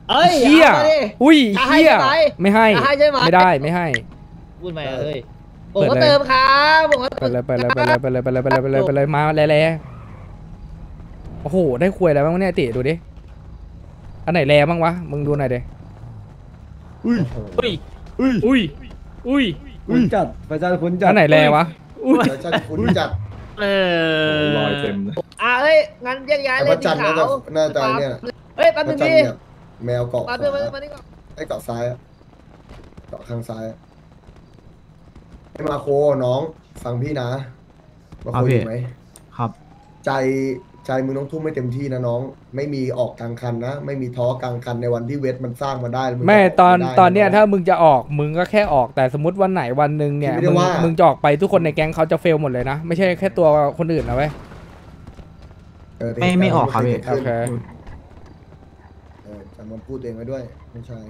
เอ้ยเฮียเอามาดิอุ้ยจะให้เฮียใช่ไหมไม่ให้จะให้ใช่ไหมไม่ได้ไม่ให้พูดใหม่เอ้ยผมก็เติมครับผมก็ไปเลยไปเลยไปเลยไปเลยไปเลยไปเลยไปเลยไปเลยมาแล่โอ้โหได้คุยอะไรบ้างวะเนี่ยติดูดิอันไหนแร่บ้างวะมึงดูหน่อยดิอุ้ยอุ้ยอุ้ยอุ้ยคุณจัดประชาชนจัดอันไหนแร่วะอุ้ยจัดคุณจัดลอยเต็มเลยเอ้ยงั้นแยกย้ายแต่เลยว่าสีจันขาน่าว จะเนี่ยเฮ้ยแป๊บนึว่าง จันดิเนี่ยแมวเกาะมาด้วยมานี่ก่อนไอ้เกาะซ้ายอะเกาะข้างซ้ายให้มาโคน้องฟังพี่นะมาโคอยู่ไหมครับใจมึงต้องทุ่มให้เต็มที่นะน้อง ไม่มีออกกลางคันนะไม่มีท้อกลางคันในวันที่เวทมันสร้างมาได้งไม่จะตอนกไม่ได้ตอนเนี้ยะถ้ามึงจะออกมึงก็แค่ออกแต่สมมติวันไหนวันหนึ่งเนี่ยไม่ได้ว่ามึมึงจะออกไปทุกคนในแก๊งเขาจะเฟลหมดเลยนะไม่ใช่แค่ตัวคนอื่นนะเว้ยเออไม่ออกครับพี่โอเคจำมันพูดเองไว้ด้วยไม่ใช่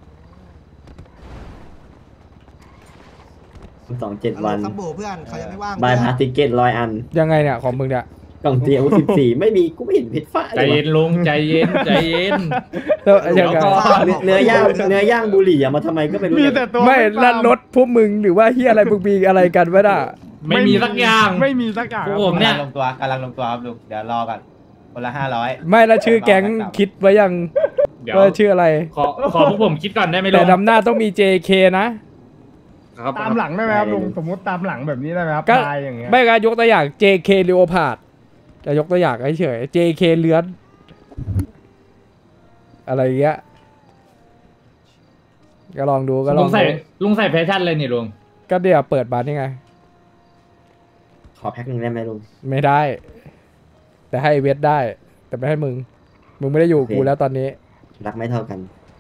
27 วันซับโบเพื่อนเขายังไม่ว่างบายพาสติเกต100 อันยังไงเนี่ยของมึงเนี่ยกล่องเตียง14ไม่มีกูไม่เห็นผิดฟ้าใจเย็นลุงใจเย็นใจเย็นแล้วยังไงเนื้อย่างบุหรี่อะมาทำไมก็ไม่รู้มีแต่ตัวไม่ลั่นรถพวกมึงหรือว่าเฮียอะไรมึงมีอะไรกันวะน่ะไม่มีสักอย่างไม่มีสักอย่างพวกผมเนี่ยกำลังลงตัวครับลุงเดี๋ยวรอกันคนละ500 ไม่แล้วชื่อแก๊งคิดไว้ยังเดี๋ยวว่าชื่ออะไรขอพวกผมคิดก่อนได้ไหมลุแต่งนำหน้าต้องมี JK นะตามหลังได้ไหมครับลุงสมมติตามหลังแบบนี้ได้ไหมครับก็ตายอย่างเงี้ยไม่การยกตัวอย่าง JK Leopard จะยกตัวอย่างเฉยๆ JK เลือนอะไรเงี้ยก็ลองดูก็ลลุองงใส่ดูลุงใส่แฟชั่นเลยนี่ลุงก็เดี๋ยวเปิดบัตรนี่ไงขอแพ็คหนึ่งได้ไหมลุงไม่ได้ แต่ให้เวทได้ แต่ไม่ให้มึง มึงไม่ได้อยู่กับกูแล้วตอนนี้รักไม่เท่ากัน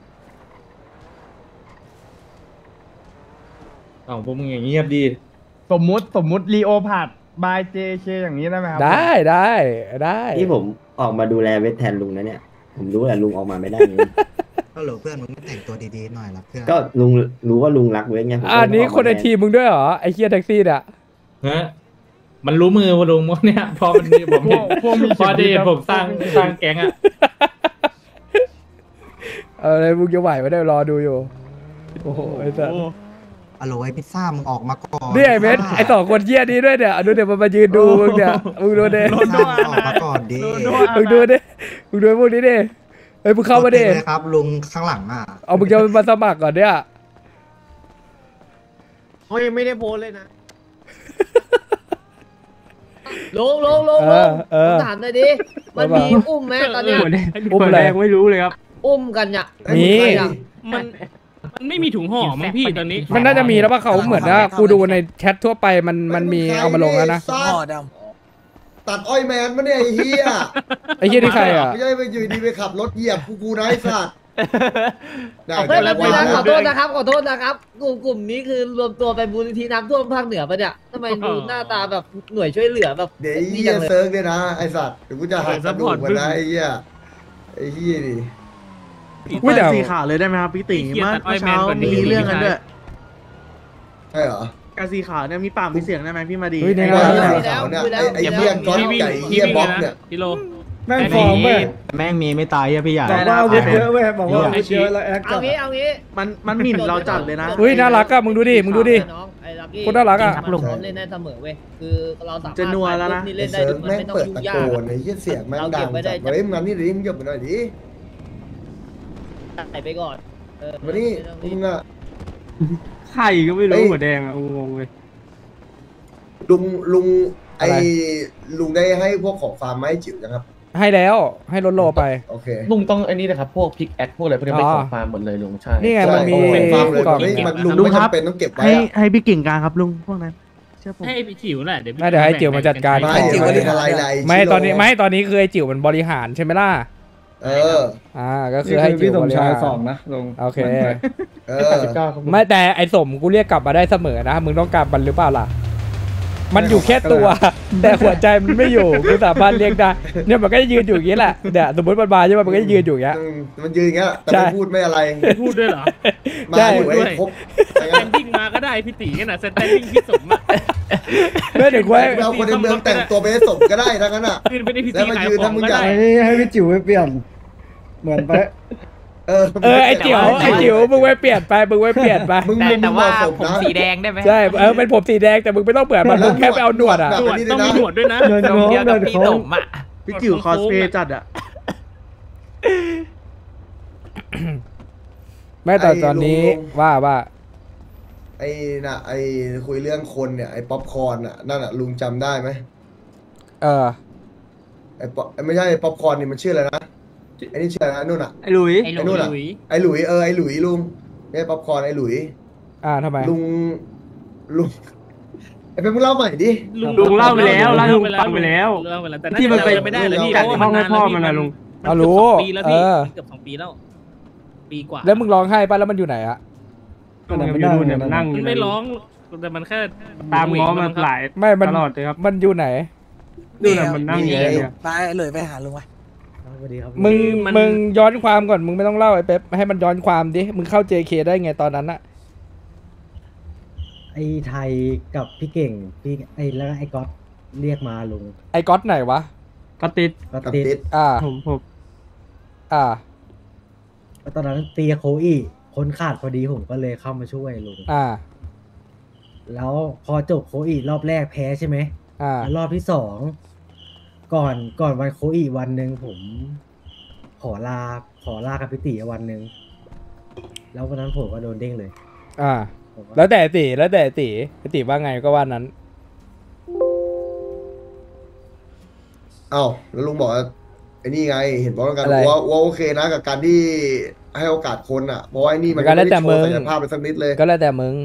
อ้าวพวกมึงอย่างเงียบดีสมมุติลีโอพาร์ดบายเจเคอย่างนี้ได้ไหมครับได้ได้ได้ที่ผมออกมาดูแลเวทแทนลุงนะเนี่ย ผมรู้แหละลุงออกมาไม่ได้ไงก็หลเพื่อนมึงแต่งตัวดีๆหน่อยละเพื่อนก็ลุงรู้ว่าลุงรักเวทไงผมก็อันนี้ออกมาคนในทีมมึงด้วยเหรอ ไอ้เคียแท็กซี่เนี่ยฮะมันรู้มือว่าลุงว่าเนี่ยพอมันมีผมเห็นพวกมีพอดีผมสร้างแก๊งอะอะไรมึงจะไหวไม่ได้รอดูอยู่ โอ้โหไอ้สัสอร่อยพิซซ่ามึงออกมาก่อนนี่ไอ้เม็ดไอ้สองคนเยี่ยนี้ด้วยเนี่ยดูเดี๋ยวมันมายืนดูมึงเนี่ยมึงดูดิพิซซ่ามึงออกมาก่อนดิมึงดูดิมึงดูพวกนี้ดิเฮ้ยมึงเข้ามาดิครับลุงข้างหลังอ่ะเอามึงจะมาสมัครก่อนเนี่ยเขายังไม่ได้โพสเลยนะลงผมถามหน่อยดิมันมีอุ้มไหมตอนเนี้ยอุ้มอะไรไม่รู้เลยครับอุ้มกันเนี่ยมีมันไม่มีถุงห่อมั้งพี่ตอนนี้มันน่าจะมีแล้วป่ะเขาเหมือนว่ากูดูในแชททั่วไปมันมีเอามาลงแล้วนะตัดอ้อยแมนมาเนี่ยไอ้เหี้ยไอ้เหี้ยนี่ใครอ่ะไม่ใช่ไปอยู่ดีไปขับรถเหยียบกูนะไอ้สัตว์ได้เฮ้ยได้ไม่นะได้ขอโทษนะครับกลุ่มนี้คือรวมตัวไปมูลนิธิน้ำท่วมภาคเหนือปะเนี่ยทำไมดูหน้าตาแบบหน่วยช่วยเหลือแบบเดี๋ยวไอ้นี่เหี้จัยงเลยเซิร์ฟเนี่ยนะไอ้สัตว์เดี๋ยวกูจะหักกระดูกมันนะไอ้เหี้ยดิอุ้ยแต่สีขาวเลยได้ไหมครับพี่ติ๋งเมื่อเช้ามีเรื่องกันด้วยใช่เหรอกาสีขาวเนี่ยมีปากมีเสียงได้ไหมพี่มาดีเฮ้ยเนี่ยไอ้นะเหี้ยขาวเนี่ยไอ้เหี้ยก้อนใหญ่เหี้ยบ๊อบเนี่ยพี่โลแม่งฟอร์มเว้ยแม่งมีไม่ตายอะพี่ใหญ่บอกว่าอาวุธเยอะเว้ยบอกว่าอาวุธเยอะแล้วแอคจัเอาดงี้มันหมิ่นเราจัดเลยนะเฮ้ยน่ารักอะมึงดูดิมึงดูดิน้องไอ้ลักกี้คนน่ารักอะมันพร้อมเล่นได้เสมอเว้ยคือเราสามารถจะนัวแล้วนะนี่ไอ้เล่นได้เซิโดร์ฟยมันแม่งไม่ต้องเปิดยุ่งตะยาโกกนไอ้เหี้ยเสียงแม่งดังจัดเฮ้ยมันนี่ดิมึงหยุดไปหน่อยดิใส่ไปก่อนเออมานี่มึงอะไข่ก็ไม่รู้หัวแดงอะงงเลยลุงไอ้ลุงได้ให้พวกของฟาร์มมาให้จิ๋วยังครับให้แล้วให้ลดโลไปโอเคลุงต้องไอ้นี่นะครับพวกพิกแอคพวกอะไรพวกนี้เป็นของฟาร์มหมดเลยลุงใช่นี่ไงมันมีเป็นฟาร์มเลยกล่องไม่มันลุงไม่จำเป็นต้องเก็บไว้ให้พี่กิ่งกลางครับลุงพวกนั้นเชื่อผมให้พี่จิ๋วแหละเดี๋ยวน่าจะให้จิ๋วมาจัดการไม่จิ๋วบริหารอะไรไม่ตอนนี้คือไอ้จิ๋วมันบริหารใช่ไหมล่ะเออก็คืนี่อให้คือจิ๋พี่วสบมริชาหาย รสองนะลงโอเคเออไม่แต่ไอ้สมกูเรียกกลับมาได้เสมอนะมึงต้องการมันหรือเปล่าล่ะ มันอยู่แค่ตัว แต่หัวใจมันไม่อยู่กูสามารถเรียกได้เนี่ยมันก็จะยืนอยู่อย่างนี้แหละเนี่ยสมมติมันมาใช่ไหมมันก็จะยืนอยู่อย่างเงี้ยมันยืนอย่างเงี้ยแต่ไม่พูดไม่อะไรพูดด้วยเหรอมาอยู่ให้ครบสแตนดิ้งมาก็ได้พี่ตีกันนะสแตนดิ้งพี่สมอะไม่ถึงไว้เอาคนในเมืองแต่งตัวไปให้สมก็ได้ทั้งนั้นอ่ะขึ้นไปในพี่แล้วตีมาขายยืนขอถ้าง มึงก็อยากได้ให้พี่จิ๋วไปเปลี่ยนเหมือนไปไอ้เจี๋วมึงไว้เปลี่ยนไปมึงแต่ว่าผมสีแดงได้ไหมใช่เป็นผมสีแดงแต่มึงไม่ต้องเปลี่ยนมันมึงแค่ไปเอาหนวดอ่ะหนวดต้องมีหนวดด้วยนะเดินโค้งเดินโค้งพี่จิ๋วคอสเพย์จัดอ่ะไม่แต่ตอนนี้ว่าไอ้น่ะไอ้คุยเรื่องคนเนี่ยไอ้ป๊อปคอร์นอ่ะนั่นอ่ะลุงจำได้ไหมไอ้ป๊อปไม่ใช่ป๊อปคอร์นนี่มันชื่ออะไรนะไอ้นี่ชื่ออะไรนะนู่นอ่ะไอ้หลุยไอ้นู่นอ่ะไอ้หลุยไอ้หลุยลุงไม่ใช่ป๊อปคอร์นไอ้หลุยทำไมลุงไอ้เป็นมึงเล่าใหม่ดิลุงเล่าไปแล้วลุงฟังไปแล้วที่มันไปไม่ได้เลยพี่จัดห้องให้พ่อมันนะลุงรู้ปีแล้วพี่เกือบ2 ปีแล้วปีกว่าแล้วมึงร้องไห้ป่ะแล้วมันอยู่ไหนอะมันอยู่เนี่ยมันนั่งมันไม่ร้องแต่มันแค่ตามง้อมันหลายตลอดเลยครับมันอยู่ไหนดูนะมันนั่งอยู่เนี่ยไปเลยไปหาลุงไปมึงย้อนความก่อนมึงไม่ต้องเล่าไอ้เป๊ปให้มันย้อนความดิมึงเข้า JK ได้ไงตอนนั้นอะไอ้ไทยกับพี่เก่งพี่แล้วไอ้ก๊อตเรียกมาลุงไอ้ก๊อตไหนวะก็ติด ผมตอนนั้นตีโคอีคนขาดพอดีผมก็เลยเข้ามาช่วยลุงแล้วพอจบโคอีรอบแรกแพ้ใช่ไหมแล้วรอบที่2ก่อนวันโคอีวันหนึ่งผมขอลากับพี่ตีวันหนึ่งแล้ววันนั้นผมก็โดนเด้งเลยแล้วแต่ตีว่าไงก็ว่านั้นแล้วลุงบอกไอ้นี่ไงเห็นบอกกันว่าโอเคนะกับการที่ให้โอกาสคนอ่ะเพราะว่าไอ้นี่มันไม่ได้โชว์ศักยภาพไปสักนิดเลยก็แล้วแต่มึง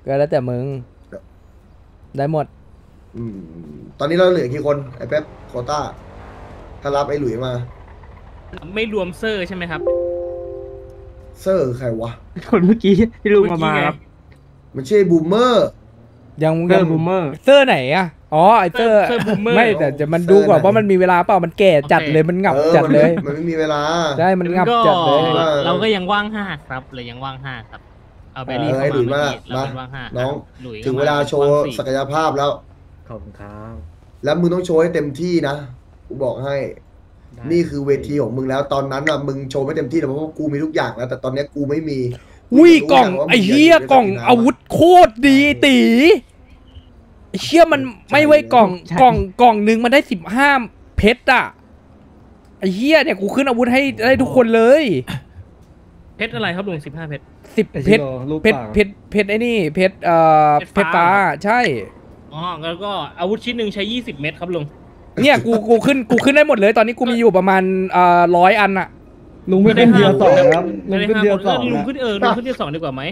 ได้หมดตอนนี้เราเหลือกี่คนไอ้เป๊ปโควต้าถ้ารับไอ้หลุยมาไม่รวมเซอร์ใช่ไหมครับเซอร์ใครวะคนเมื่อกี้ที่ลุงมาครับมันชื่อบูมเมอร์ยังบูมเมอร์เซอร์ไหนอ่ะไอเซอร์ไม่แต่จะมันดูก่อนว่ามันมีเวลาเปล่ามันแก่จัดเลยมันงับจัดเลยมันไม่มีเวลาใช่มันงับจัดเลยเราก็ยังว่าง5ครับเลยยังว่าง5ครับเอาไปรีบเข้ามาเราเป็นว่าง5 น้องถึงเวลาโชว์ศักยภาพแล้วขอบคุณครับแล้วมึงต้องโชว์ให้เต็มที่นะกูบอกให้นี่คือเวทีของมึงแล้วตอนนั้นอ่ะมึงโชว์ไม่เต็มที่เพราะว่ากูมีทุกอย่างแล้วแต่ตอนนี้กูไม่มีกล่องไอ้เหี้ยกล่องอาวุธโคตรดีตีเชี่ยมันไม่ไว้กล่องนึงมันได้15 เพชรอ่ะไอ้เหี้ยเนี่ยกูขึ้นอาวุธให้ได้ทุกคนเลยเพชรอะไรครับลุง15 เพชร 10 เพชรไอ้นี่เพชรฟ้าใช่แล้วก็อาวุธชิ้นหนึ่งใช้20 เม็ดครับลุงเนี่ยกูขึ้นได้หมดเลยตอนนี้กูมีอยู่ประมาณ100 อันอะลุงไม่ขึ้นเดียว2ครับลุงขึ้นเดียว2 ลุงขึ้นเดียว2ดีกว่าไหม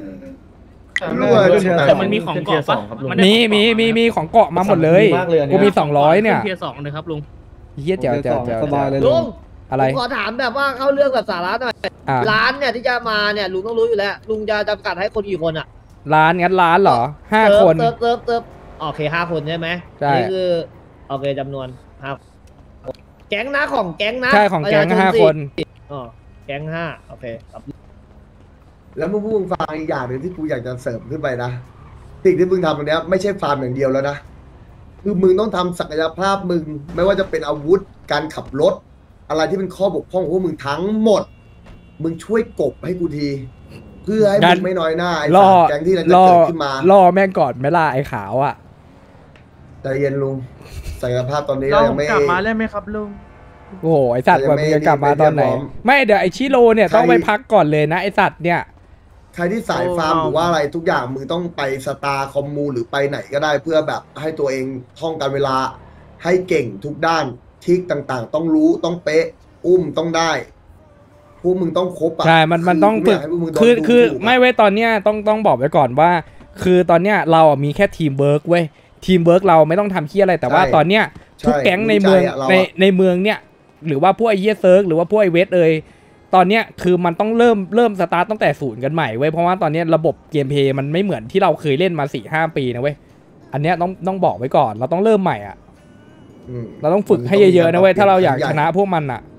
แต่มันมีของเกาะปะมีของเกาะมาหมดเลยกูมี200เนี่ยเทียร์2เลยครับลุงเฮียเจ๋วสบายเลยลุงอะไรขอถามแบบว่าเข้าเรื่องแบบสาระหน่อยร้านเนี่ยที่จะมาเนี่ยลุงต้องรู้อยู่แล้วลุงจะจำกัดให้คนกี่คนอ่ะร้านเหรอ5 คนเติบโอเค5 คนใช่ไหมนี่คือโอเคจำนวน5แก๊งนะของแก๊งนะใช่ของแก๊ง5 คนแก๊ง5โอเคแล้วมึงฟังอีกอย่างหนึ่งที่กูอยากจะเสริมขึ้นไปนะสิ่งที่มึงทำตรงนี้ไม่ใช่ฟาร์มอย่างเดียวแล้วนะคือมึงต้องทำศักยภาพมึงไม่ว่าจะเป็นอาวุธการขับรถอะไรที่เป็นข้อบกพร่องของพวกมึงทั้งหมดมึงช่วยกบให้กูทีเพื่อให้มึงไม่น้อยหน้าไอ้แก๊งที่จะเกิดขึ้นมาล่อแม่งก่อนไม่ล่าไอ้ขาวอ่ะใจเย็นลุงศักยภาพตอนนี้ยังไม่กลับมาได้ไหมครับลุงโอ้โหไอสัตว์ว่ามึงจะกลับมาตอนไหนไม่เดี๋ยวไอชิโร่เนี่ยต้องไปพักก่อนเลยนะไอสัตว์เนี่ยใครที่สายฟาร์มหรือว่าอะไรทุกอย่างมึงต้องไปสตาร์คอมมูหรือไปไหนก็ได้เพื่อแบบให้ตัวเองท่องการเวลาให้เก่งทุกด้านทิกต่างๆต้องรู้ต้องเป๊ะต้องได้พวกมึงต้องครบอ่ะใช่มันต้องฝึกคือไม่ไว้ตอนเนี้ยต้องบอกไว้ก่อนว่าคือตอนเนี้ยเรามีแค่ทีมเวิร์กเว้ยทีมเวิร์กเราไม่ต้องทำเคี้ยอะไรแต่ว่าตอนเนี้ยทุกแก๊งในเมืองในเมืองเนี่ยหรือว่าพวกไอเยเซิร์กหรือว่าพวกไอเวสตอนเนี้ยคือมันต้องเริ่มสตาร์ตตั้งแต่0กันใหม่เว้ยเพราะว่าตอนเนี้ยระบบเกมเพลย์มันไม่เหมือนที่เราเคยเล่นมา 4-5 ปีนะเว้ยอันเนี้ยต้องบอกไว้ก่อนเราต้องเริ่มใหม่อ่ะเราต้องฝึกให้เยอะๆนะเว้ยถ้าเราอยากชนะพวกมันอ่ะ